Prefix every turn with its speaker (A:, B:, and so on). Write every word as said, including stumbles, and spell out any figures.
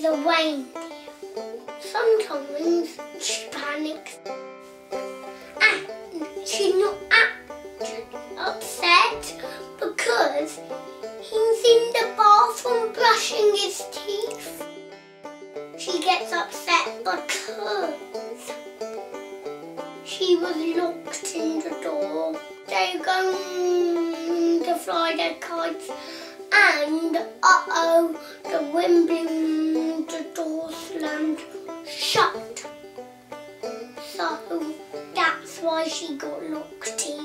A: a reindeer. Sometimes she panics and she's not actually upset because he's in the bathroom brushing his teeth. She gets upset because she was locked in the door. They're going to fly their kites and uh-oh, the wind blew, the door slammed shut. So that's why she got locked in.